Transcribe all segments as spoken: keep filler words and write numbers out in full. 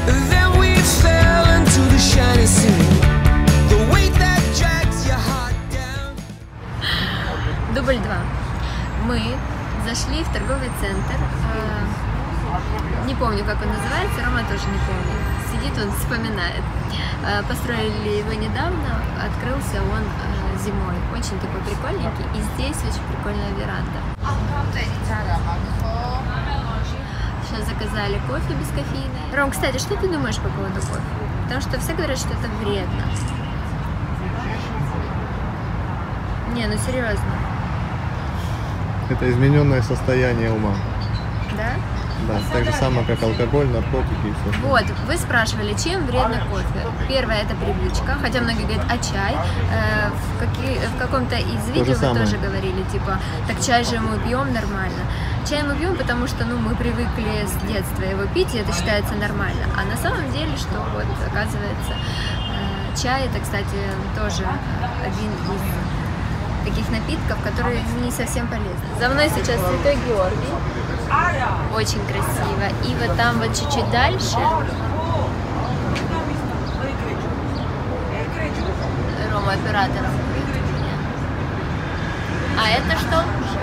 Then we fell into the shiny sea. The weight that drags your heart down. Дубль два. Мы зашли в торговый центр. Не помню, как он называется, Рома тоже не помнит. Сидит он, вспоминает. Построили его недавно, открылся он зимой. Очень такой прикольненький. И здесь очень прикольная веранда. Сейчас заказали кофе без кофеина. Ром, кстати, что ты думаешь по поводу кофе? Потому что все говорят, что это вредно. Не, ну серьезно. Это измененное состояние ума. Да? Да, так же самое, как алкоголь, наркотики и все. Вот, вы спрашивали, чем вредно кофе. Первое — это привычка, хотя многие говорят, а чай? Э, в, какие, в каком-то из видео вы тоже говорили, типа, так чай же мы пьем нормально. Чай мы пьем, потому что, ну, мы привыкли с детства его пить, и это считается нормально. А на самом деле, что вот, оказывается, э, чай — это, кстати, тоже один из таких напитков, которые не совсем полезны. За мной сейчас Святой Георгий. Очень красиво. И вот там вот чуть-чуть дальше Рома оператором. А это что?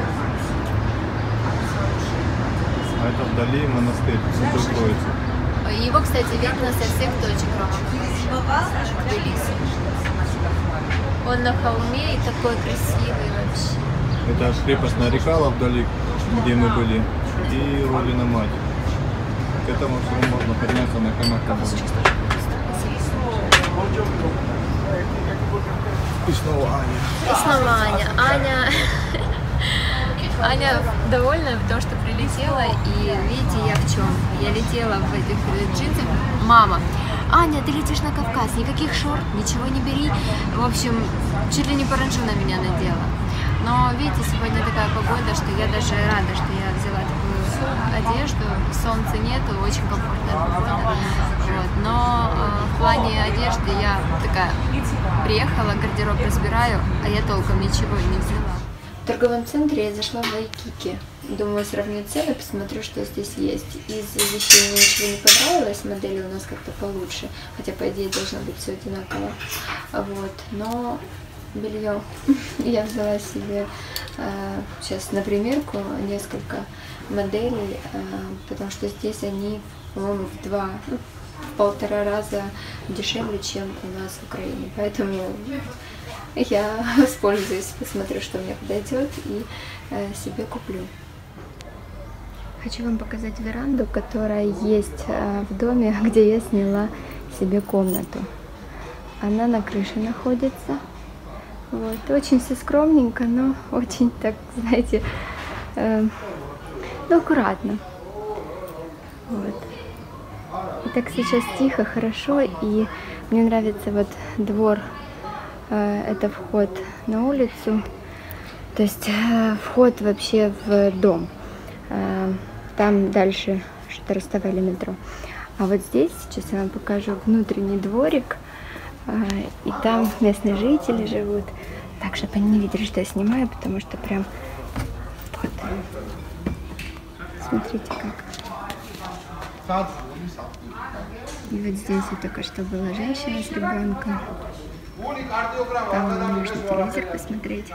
А это вдали монастырь, Святой Троицы. Его, кстати, видно со всех точек, Рома. Тбилиси. Он на холме и такой красивый вообще. Это аж крепость Нарикала вдали, где мы были, и родина мать. К этому всему можно подняться на конях. И снова Аня. И снова Аня. Аня... Аня довольна, потому что прилетела, и видите, я в чем? Я летела в этих джинсах. Мама, Аня, ты летишь на Кавказ, никаких шорт, ничего не бери. В общем, чуть ли не паранджу на меня надела. Но видите, сегодня такая погода, что я даже рада, что я взяла такую одежду. Солнца нету, очень комфортная погода. Вот. Но э, в плане одежды я такая приехала, гардероб разбираю, а я толком ничего не взяла. В торговом центре я зашла в Вайкики. Думаю, сравню цены, посмотрю, что здесь есть. Из вещей мне ничего не понравилось, модели у нас как-то получше. Хотя, по идее, должно быть все одинаково. Вот. Но белье я взяла себе э, сейчас на примерку несколько моделей, э, потому что здесь они, по-моему, в два, ну, в полтора раза дешевле, чем у нас в Украине. Поэтому я воспользуюсь, посмотрю, что мне подойдет, и э, себе куплю. Хочу вам показать веранду, которая есть э, в доме, где я сняла себе комнату. Она на крыше находится. Вот. Очень все скромненько, но очень, так, знаете, э, ну, аккуратно. Вот. И так сейчас тихо, хорошо, и мне нравится вот двор. Это вход на улицу, то есть вход вообще в дом. Там дальше что-то расставили метро. А вот здесь, сейчас я вам покажу внутренний дворик, и там местные жители живут. Так, чтобы они не видели, что я снимаю, потому что прям вот. Смотрите как. И вот здесь вот только что была женщина с ребенком. Там можно телевизор посмотреть.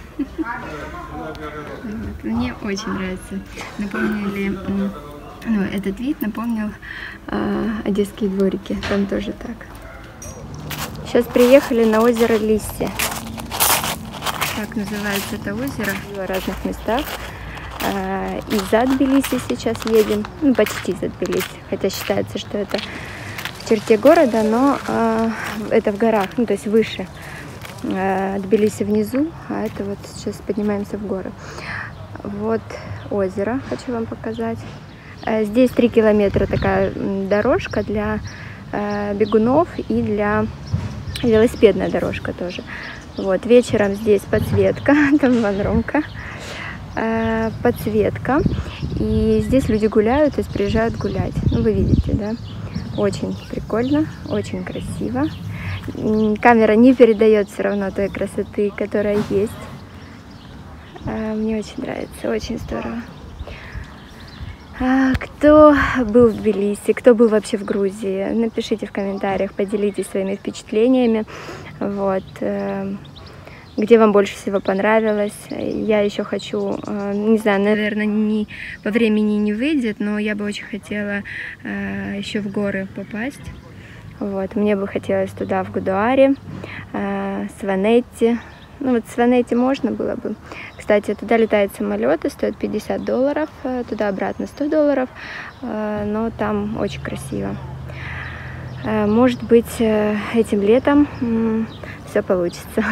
Мне очень нравится. Напомнили, ну, этот вид напомнил э, одесские дворики. Там тоже так. Сейчас приехали на озеро Лисси. Так называется это озеро. В разных местах. Э, и за Тбилиси сейчас едем. Ну, почти за Тбилиси. Хотя считается, что это в черте города, но э, это в горах, ну то есть выше. Э, Тбилиси внизу, а это вот сейчас поднимаемся в горы. Вот озеро, хочу вам показать. Э, здесь три километра такая дорожка для э, бегунов и для велосипедная дорожка тоже. Вот вечером здесь подсветка, там вон Ромка. Э, подсветка, и здесь люди гуляют, то есть приезжают гулять. Ну вы видите, да? Очень прикольно, очень красиво. Камера не передает все равно той красоты, которая есть. Мне очень нравится, очень здорово. Кто был в Тбилиси, кто был вообще в Грузии, напишите в комментариях, поделитесь своими впечатлениями. Вот. Где вам больше всего понравилось. Я еще хочу, не знаю, наверное, не, по времени не выйдет, но я бы очень хотела еще в горы попасть. Вот. Мне бы хотелось туда, в Гудуаре, Сванетти. Ну вот Сванетти можно было бы. Кстати, туда летают самолеты, стоят пятьдесят долларов, туда-обратно сто долларов, но там очень красиво. Может быть, этим летом все получится.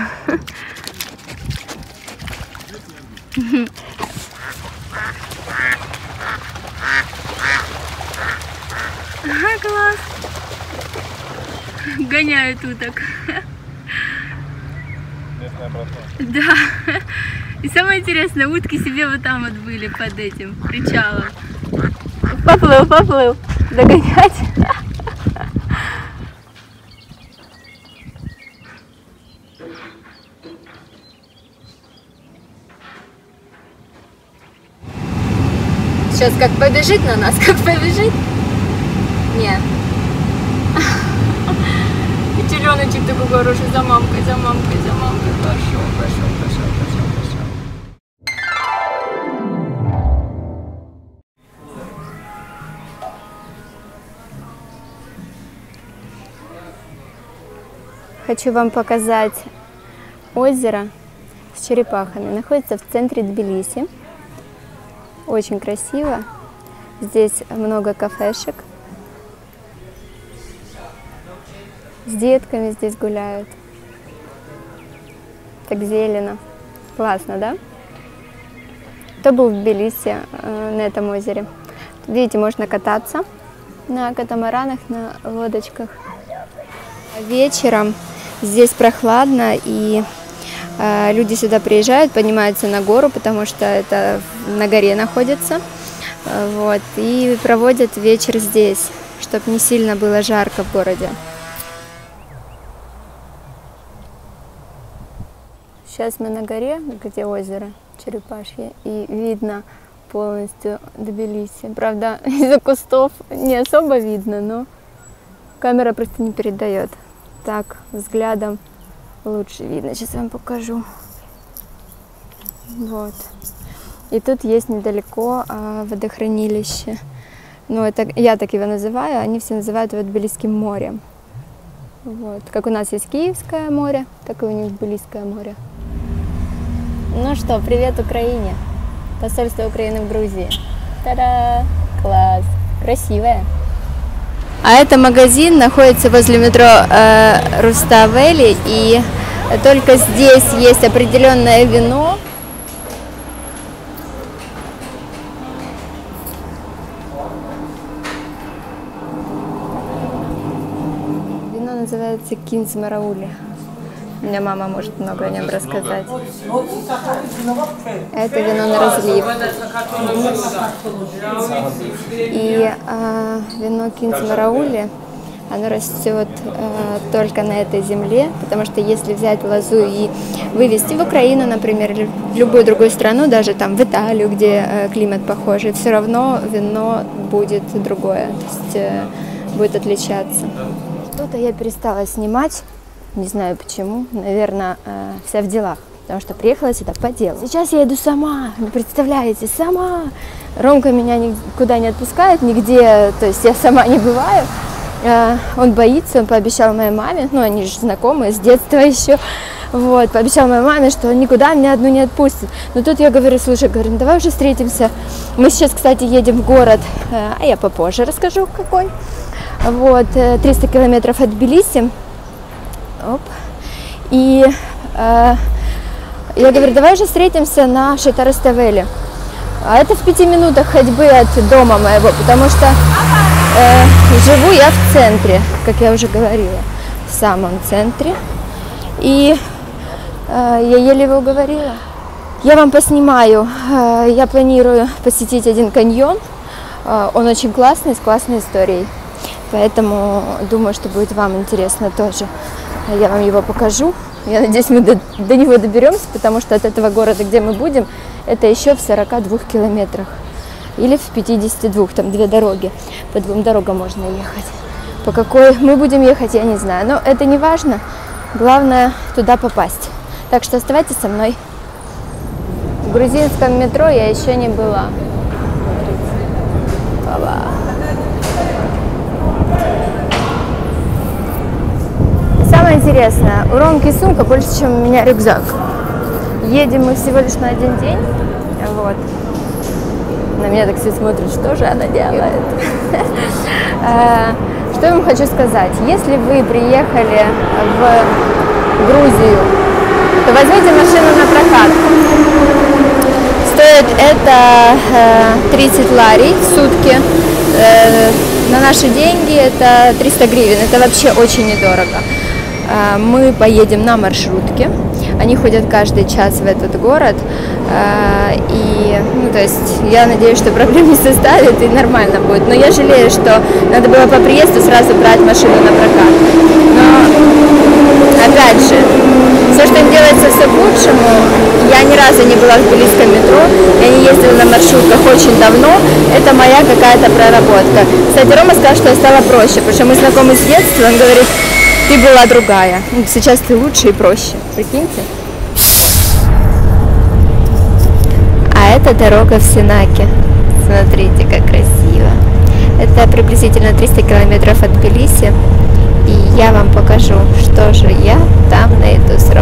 Ага, класс! Гоняют уток. Да. И самое интересное, утки себе вот там вот были под этим причалом. Поплыл, поплыл. Догонять. Сейчас как побежит на нас, как побежит. Нет. И теленочек такой хороший, за мамкой, за мамкой, за мамкой. Пошел, пошел, пошел, пошел, пошел. Хочу вам показать озеро с черепахами. Находится в центре Тбилиси. Очень красиво. Здесь много кафешек. С детками здесь гуляют. Так зелено. Классно, да? Кто был в Тбилиси э, на этом озере? Тут, видите, можно кататься на катамаранах, на лодочках. Вечером здесь прохладно, и э, люди сюда приезжают, поднимаются на гору, потому что это на горе находится. Э, вот, и проводят вечер здесь, чтобы не сильно было жарко в городе. Сейчас мы на горе, где озеро Черепашье, и видно полностью Тбилиси. Правда, из-за кустов не особо видно, но камера просто не передает. Так, взглядом лучше видно. Сейчас вам покажу. Вот. И тут есть недалеко а, водохранилище. Ну, это я так его называю, они все называют его Тбилисским морем. Вот. Как у нас есть Киевское море, так и у них Тбилисское море. Ну что, привет Украине! Посольство Украины в Грузии. Та-да! Класс! Красивое! А это магазин, находится возле метро э, Руставели, и только здесь есть определенное вино. Вино называется Кинз Мараули. У меня мама может много о нем рассказать. Это вино на разлив. И э, вино Кинз Мараули, оно растет э, только на этой земле, потому что если взять лозу и вывезти в Украину, например, или в любую другую страну, даже там в Италию, где э, климат похожий, все равно вино будет другое, то есть э, будет отличаться. Что-то я перестала снимать. Не знаю почему, наверное, вся в делах, потому что приехала сюда по делу. Сейчас я иду сама, не представляете, сама. Ромка меня никуда не отпускает, нигде, то есть я сама не бываю. Он боится, он пообещал моей маме, ну они же знакомые с детства еще, вот, пообещал моей маме, что он никуда меня одну не отпустит. Но тут я говорю, слушай, говорю, ну давай уже встретимся. Мы сейчас, кстати, едем в город, а я попозже расскажу какой. Вот, триста километров от Тбилиси. Оп. И э, я говорю, давай уже встретимся на Шатараставеле. А это в пяти минутах ходьбы от дома моего, потому что э, живу я в центре, как я уже говорила, в самом центре. И э, я еле его уговорила. Я вам поснимаю, э, я планирую посетить один каньон. Э, он очень классный, с классной историей. Поэтому думаю, что будет вам интересно тоже. Я вам его покажу. Я надеюсь, мы до, до него доберемся, потому что от этого города, где мы будем, это еще в сорока двух километрах. или в пятидесяти двух, там две дороги, по двум дорогам можно ехать. По какой мы будем ехать, я не знаю, но это не важно, главное туда попасть. Так что оставайтесь со мной. В грузинском метро я еще не была. Самое интересное, у Ромки сумка больше, чем у меня рюкзак. Едем мы всего лишь на один день. Вот. На меня так все смотрят, что же она делает. Что я вам хочу сказать. Если вы приехали в Грузию, то возьмите машину на прокат. Стоит это тридцать лари в сутки. На наши деньги это триста гривен. Это вообще очень недорого. Мы поедем на маршрутке. Они ходят каждый час в этот город. И, ну, то есть, я надеюсь, что проблем не составит и нормально будет. Но я жалею, что надо было по приезду сразу брать машину на прокат. Но, опять же, все, что делается, все к лучшему. Я ни разу не была в тбилисском метро. Я не ездила на маршрутках очень давно. Это моя какая-то проработка. Кстати, Рома сказал, что я стала проще, потому что мы знакомы с детства. Он говорит, ты была другая. Сейчас ты лучше и проще. Прикиньте. А это дорога в Сенаке. Смотрите, как красиво. Это приблизительно триста километров от Тбилиси. И я вам покажу, что же я там найду с Ромой.